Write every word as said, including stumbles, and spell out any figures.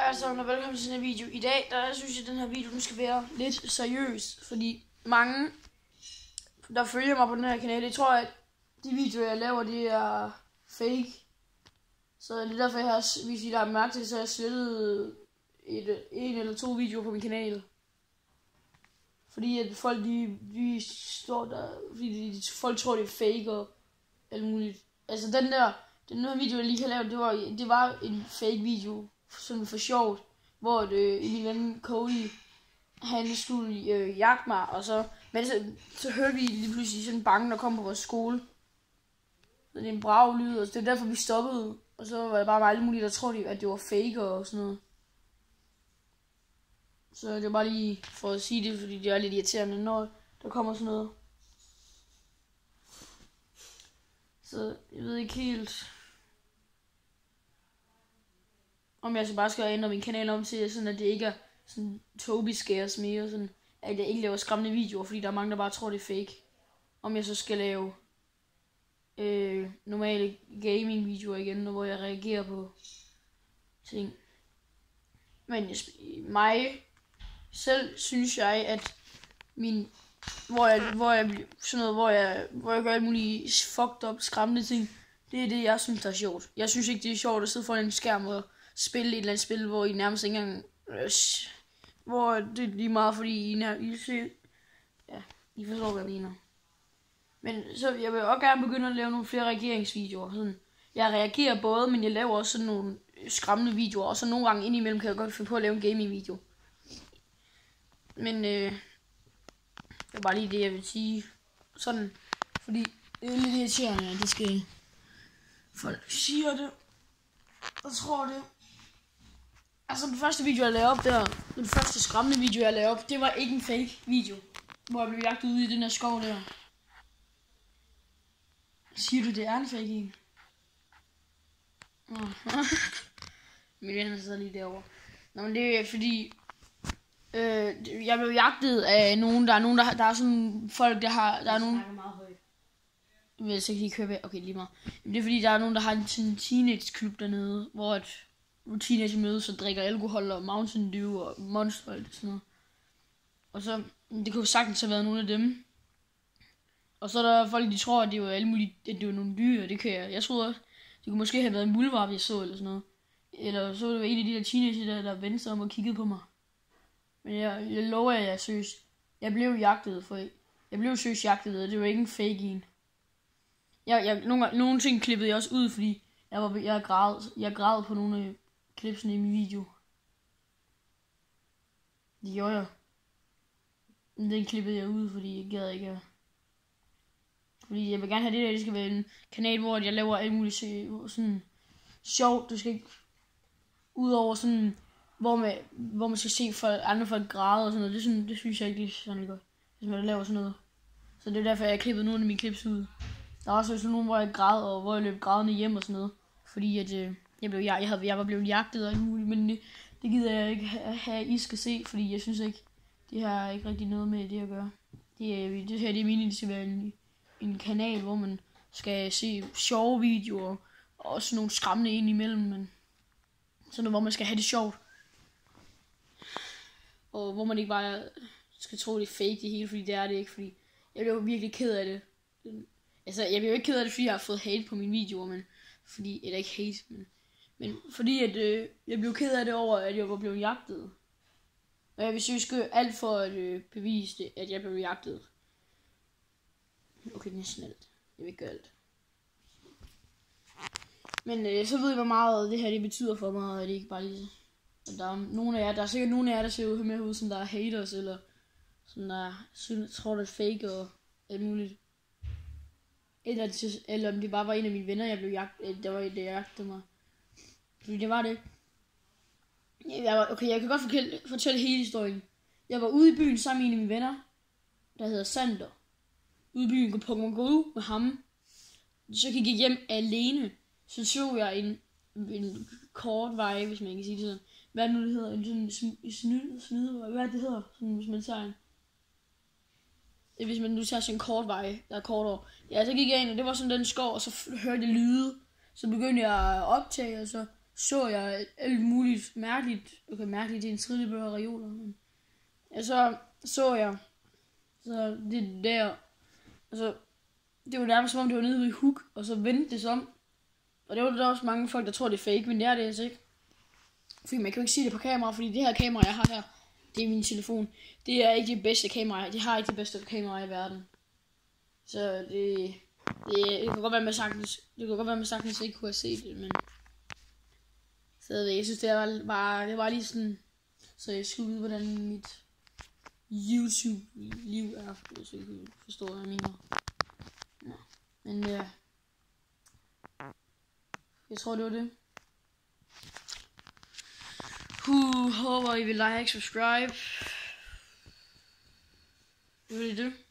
Hej alle sammen og velkommen til den her video. I dag, der synes jeg, at den her video den skal være lidt seriøs, fordi mange, der følger mig på den her kanal, jeg tror, at de videoer, jeg laver, de er fake. Så det er derfor, jeg har, hvis I der har mærke til, så har jeg slettet et, en eller to videoer på min kanal. Fordi at folk, de, de står der, fordi de, folk tror, det er fake og alt muligt. Altså den der, den her video, jeg lige har lavet, det var, det var en fake video. Sådan for sjovt, hvor øh, min ven Cody, han skulle øh, jagte mig, og så, men så, så hørte vi lige pludselig sådan en bange, der kom på vores skole. Så det er en brav lyd, og det er derfor vi stoppede, og så var det bare alle mulige, der troede, at det var fake og sådan noget. Så det var bare lige for at sige det, fordi det er lidt irriterende, når der kommer sådan noget. Så jeg ved ikke helt, om jeg så bare skal ændre min kanal om til, sådan at det ikke er sådan Toby Scares mere, sådan at jeg ikke laver skræmmende videoer, fordi der er mange, der bare tror, det er fake. Om jeg så skal lave øh, normale gaming videoer igen, hvor jeg reagerer på ting. Men mig selv synes jeg, at min, hvor jeg, hvor jeg, sådan noget, hvor jeg, hvor jeg gør alle mulige fucked up, skræmmende ting, det er det, jeg synes, der er sjovt. Jeg synes ikke, det er sjovt at sidde foran en skærm og spille et eller andet spil, hvor I nærmest ikke engang, øh, hvor det er lige meget, fordi I, nær, I ser, ja, I forstår, hvad jeg mener. Men så jeg vil også gerne begynde at lave nogle flere reageringsvideoer. Sådan. Jeg reagerer både, men jeg laver også sådan nogle skræmmende videoer, og så nogle gange indimellem kan jeg godt finde på at lave en gaming video. Men øh, det er bare lige det, jeg vil sige. Sådan, fordi det er lidt irriterende, at det skal, folk siger det, og tror det. Altså den første video, jeg lavede op der, den første skræmmende video, jeg lavede op, det var ikke en fake video, hvor jeg blev jagtet ude i den der skov der. Siger du, det er en fake en? Oh. Min ven sidder lige derovre. Nå, men det er fordi, øh, jeg blev jagtet af nogen, der er nogen, der, der er sådan folk, der har, der er nogen. Jeg vil så ikke lige køre ved. Okay, lige meget. Men det er fordi, der er nogen, der har en sådan teenage-klub dernede, hvor et teenager mødes og drikker alkohol og Mountain Dew og Monster og sådan noget. Og så, det kunne sagtens have været nogle af dem. Og så er der folk, de tror, at det var alle mulige, at det var nogle dyr, det kan jeg. Jeg troede også, det kunne måske have været en muldvarp, jeg så eller sådan noget. Eller så var det en af de der teenager, der, der vendte sig om og kiggede på mig. Men jeg, jeg lover jer, jeg seriøst. Jeg blev jagtet for, jeg blev seriøst jagtet, og det var ikke en fake en. Jeg, jeg, nogle, nogle ting klippede jeg også ud, fordi jeg var jeg græd, jeg græd på nogle af klipsene i min video. Det gjorde jeg. Men den klippede jeg ud, fordi jeg gad ikke. Fordi jeg vil gerne have det der, det skal være en kanal, hvor jeg laver alt muligt sådan sjovt. Det skal ikke ud over sådan, hvor man, hvor man skal se folk, andre folk græde og sådan noget. Det, sådan, det synes jeg ikke lige sådan godt, hvis man laver sådan noget. Så det er derfor, jeg har klippet nogle af mine klips ud. Der var også sådan nogle, hvor jeg græd, og hvor jeg løb grædende hjem og sådan noget. Fordi at, øh, jeg, blev, jeg, jeg, havde, jeg var blevet jagtet og alt muligt, men det, det gider jeg ikke have, at I skal se, fordi jeg synes ikke, det har ikke rigtig noget med det at gøre. Det, det her, det er meningen, det skal være en, en kanal, hvor man skal se sjove videoer, og også nogle skræmmende ind imellem, men sådan noget, hvor man skal have det sjovt. Og hvor man ikke bare skal tro, det er fake det hele, fordi det er det ikke, fordi jeg blev virkelig ked af det. Altså, jeg blev ikke ked af det, fordi jeg har fået hate på mine videoer, men fordi, eller ikke hate, men, men fordi at, øh, jeg blev ked af det over, at jeg var blevet jagtet. Og jeg vil synes gøre alt for at øh, bevise det, at jeg blev jagtet. Okay, næsten alt. Jeg vil ikke gøre alt. Men øh, så ved jeg, hvor meget det her det betyder for mig, og det er ikke bare lige. Og der er nogle af jer, der er sikkert nogle af jer, der ser ud med ud, som der er haters, eller som der synes, tror, det er fake og alt muligt. Eller, eller om det bare var en af mine venner, jeg blev jagtet, der var det, der jagtede mig. Fordi det var det. Jeg var, okay, jeg kan godt fortælle, fortælle hele historien. Jeg var ude i byen sammen med en af mine venner, der hedder Sander. Ude i byen på Pokémon Go med ham. Så gik jeg hjem alene. Så så jeg en, en kort vej, hvis man kan sige det sådan. Hvad er det nu, det hedder? En sådan snyd, snyd, hvad er det, det hedder? Sådan, hvis man tager en. Hvis man nu tager sådan en kort vej, der er kort over. Ja, så gik jeg ind, og det var sådan den skov, og så hørte jeg lyde. Så begyndte jeg at optage, og så så jeg alt muligt mærkeligt. Okay, mærkeligt, det er en tredje af reoler. Men ja, så så jeg så det der. Altså, det var nærmest som om det var nede i hook, og så vendte det sig om. Og det var der også mange folk, der tror, det er fake, men det er det altså ikke. Fordi man kan jo ikke sige det på kamera, fordi det her kamera, jeg har her, det er min telefon. Det er ikke det bedste kamera. De har ikke det bedste kamera i verden. Så det, det, det kan godt være, man sagtens, det kan godt være, man sagtens ikke kunne have set det, men stadigvæk, jeg synes, det var bare, det var lige sådan, så jeg skulle vide, hvordan mit YouTube-liv er, hvis jeg kan forstå, hvad jeg mener. Ja. Men ja, jeg tror, det var det. Uh, håber I vil like, subscribe. Det var det.